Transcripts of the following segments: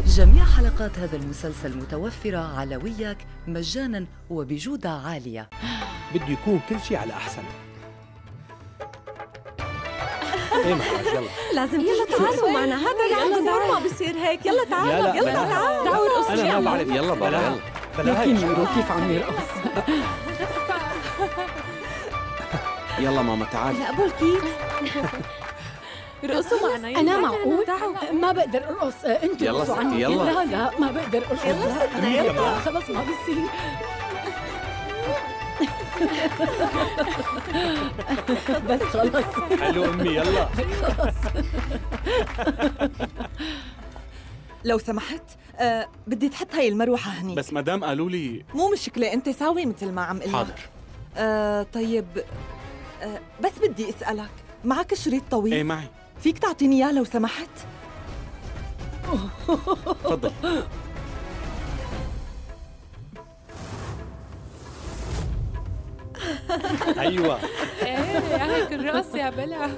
جميع حلقات هذا المسلسل متوفرة على وياك مجاناً وبجودة عالية. بده يكون كل شيء على أحسن. ايه محمد يلا لازم يلا تعالوا معنا، هذا يلا ما بصير هيك. يلا تعالوا يلا تعالوا دعوا يرقص. أنا ما بعرف. يلا بلا لكن يورو كيف عم يرقص. يلا ماما تعالي. لا أبو الكيت رقصوا معنا. أنا معقول؟ ما بقدر أرقص. أنتوا يلا رقصوا عني. يلا. لا ما بقدر أرقص. يلا ستنا يلا خلص ما بصير. بس خلص. حلو أمي يلا. خلص. لو سمحت بدي تحط هاي المروحة هني. بس مدام قالوا لي مو مشكلة، أنت ساوي مثل ما عم قلنا. حاضر. طيب بس بدي أسألك، معك شريط طويل؟ ايه معي. فيك تعطيني إياه لو سمحت؟ تفضل. ايوه ايه هيك الرقص يا بلا.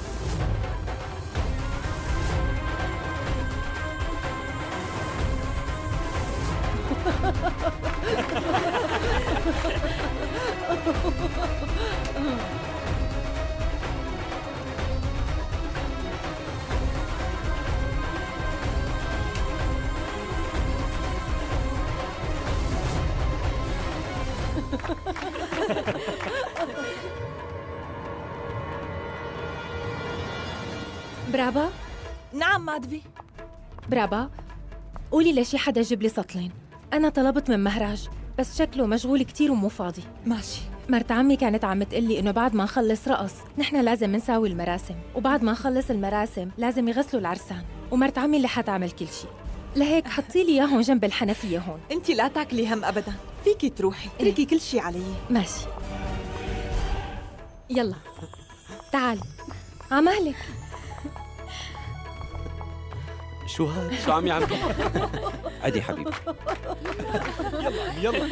برافا. نعم مادفي. برافا، قولي لشي حدا جيب لي سطلين. أنا طلبت من مهراج بس شكله مشغول كتير ومو فاضي. ماشي. مرت عمي كانت عم تقلي إنه بعد ما نخلص رقص نحن لازم نساوي المراسم، وبعد ما نخلص المراسم لازم يغسلوا العرسان، ومرت عمي اللي حتعمل كل شي. لهيك حطي لي إياهم جنب الحنفية هون. أنت لا تاكلي هم أبداً، فيكي تروحي اتركي كل شي علي. ماشي يلا تعالي عمالك. شو هاد؟ شو عم يعمل؟ عدي حبيبي. يلا يلا.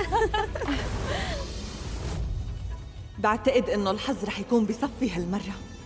بعتقد إنه الحظ رح يكون بصفي هالمرة.